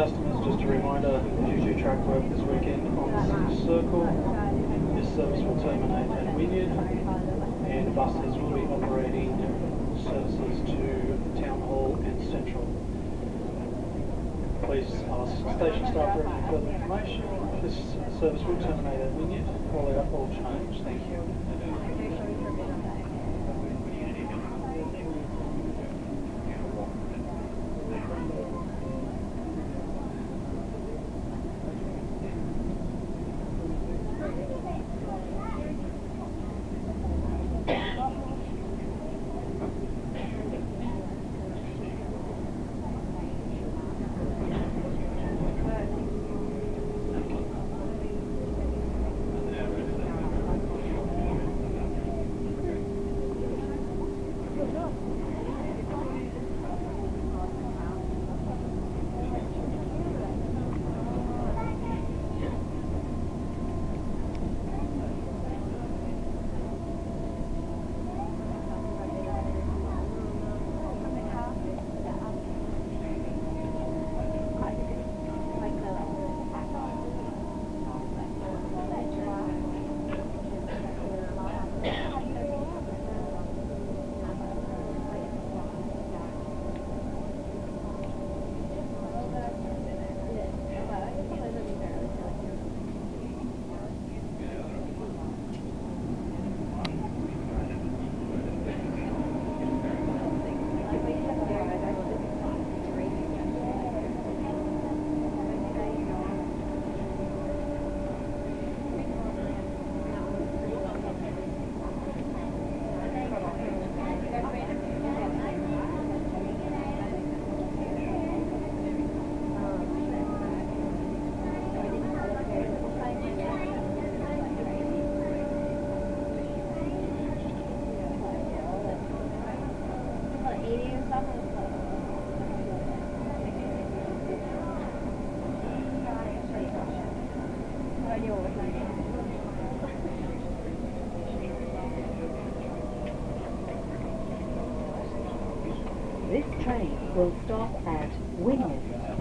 customers, just a reminder, due to track work this weekend on the City Circle, this service will terminate at Wynyard, and buses will be operating services to Town Hall and Central. Please ask station staff for any further information. This service will terminate at Wynyard. Call out all change. Thank you. This train will stop at Wynyard.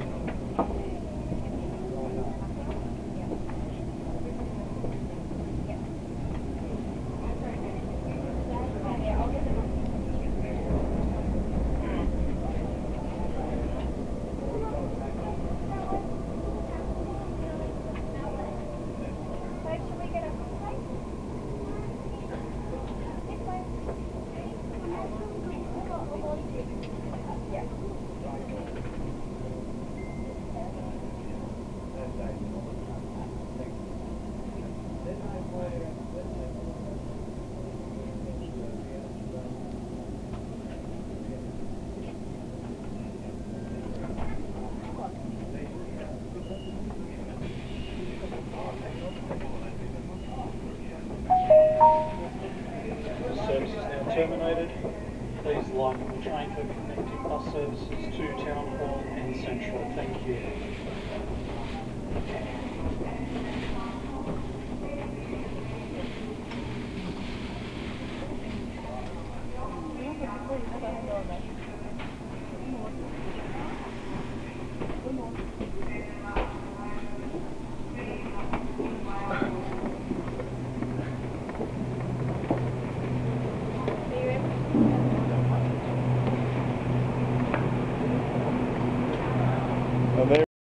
Service is now terminated. Please line up the train for connecting bus services to Town Hall and Central. Thank you.